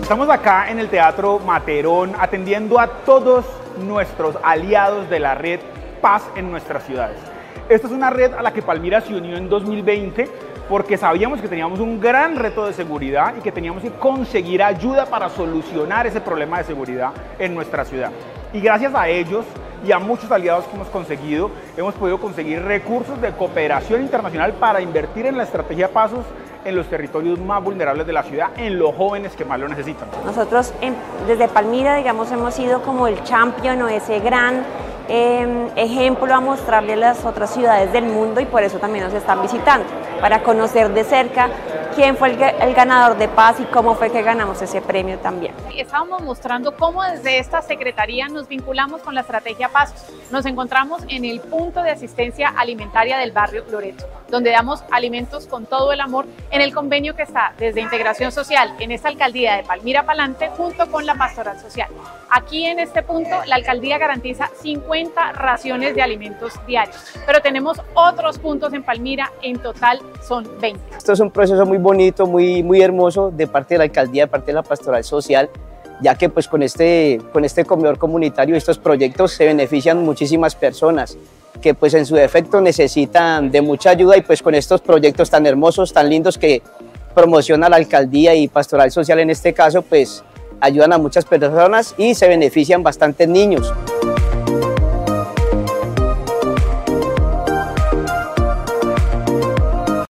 Estamos acá en el Teatro Materón atendiendo a todos nuestros aliados de la red Paz en nuestras ciudades. Esta es una red a la que Palmira se unió en 2020 porque sabíamos que teníamos un gran reto de seguridad y que teníamos que conseguir ayuda para solucionar ese problema de seguridad en nuestra ciudad. Y gracias a ellos y a muchos aliados que hemos podido conseguir recursos de cooperación internacional para invertir en la estrategia Pasos en los territorios más vulnerables de la ciudad, en los jóvenes que más lo necesitan. Nosotros desde Palmira, digamos, hemos sido como el champion o ese gran ejemplo a mostrarle a las otras ciudades del mundo, y por eso también nos están visitando, para conocer de cerca quién fue el ganador de Paz y cómo fue que ganamos ese premio también. Estábamos mostrando cómo desde esta secretaría nos vinculamos con la estrategia Pasos. Nos encontramos en el punto de asistencia alimentaria del barrio Loreto, donde damos alimentos con todo el amor en el convenio que está desde Integración Social en esta alcaldía de Palmira Palante junto con la Pastoral Social. Aquí en este punto la alcaldía garantiza 50 raciones de alimentos diarios, pero tenemos otros puntos en Palmira, en total son 20. Esto es un proceso muy bonito, muy hermoso de parte de la alcaldía, de parte de la Pastoral Social, ya que pues con este comedor comunitario, estos proyectos se benefician muchísimas personas que pues en su defecto necesitan de mucha ayuda, y pues con estos proyectos tan hermosos, tan lindos que promociona la alcaldía y Pastoral Social en este caso, pues ayudan a muchas personas y se benefician bastantes niños.